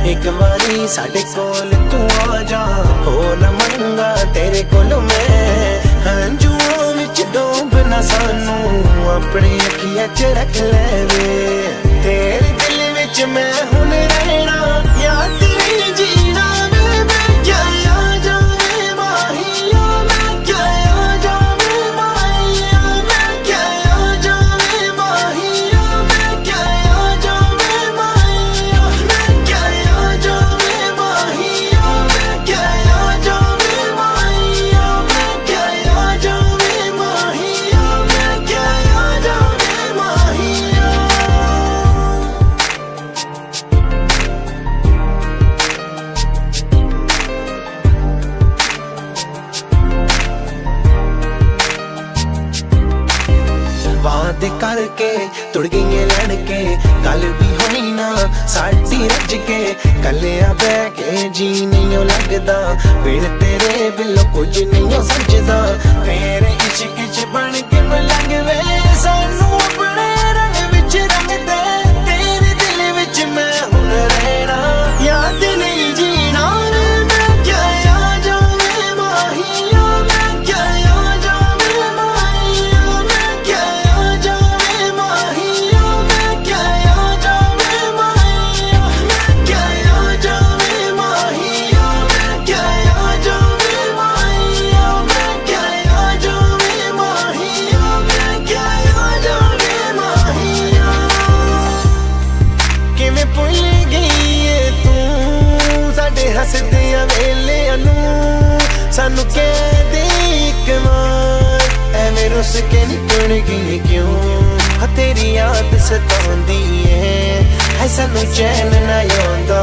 एक बारी साडे कोल तू आ जा, हो न मंगा तेरे कोल मैं। हंजुआं विच डूब ना सानू अपनी अखियां च रख ले वे, तेरे दिल विच मैं हुण रहना या तेरी जीना वे। मैं क्या आ जावे माहिया, मैं क्या आ जावे माहिया, मैं क्या आ जावे माहिया, मैं क्या आ जावे माहिया, मैं क्या आ जावे माहिया, मैं क्या आ जावे माहिया, मैं क्या आ जावे माहिया, मैं क्या आ जावे माहिया। वादे करके तुड़ गई लड़के, गल भी होई ना साडी रज के। कलिया बह के जी नहीं लगदा, बिन तेरे बिलो कुछ नहीं सजदा। तेरे इश्क च बन के मलंग वे, सानू अपने रंग विच रंग दे। तेरे दिल विच मैं हुण रहना या दिल नहीं जीना वे। मैं क्या आ जावे माहिया, मैं क्या आ जावे माहिया, मैं क्या आ जावे माहिया, मैं क्या आ जावे माहिया, मैं क्या आ जावे माहिया, मैं क्या आ जावे माहिया, मैं क्या आ जावे माहिया, मैं क्या आ जावे माहिया। किवें भुल गई है तू साडे हसदियां वेलियां नू, सानू कह दे इक बार एवें रुस के निकल गई क्यों। तेरी याद सताउंदी है सानू चैन ना आउंदा।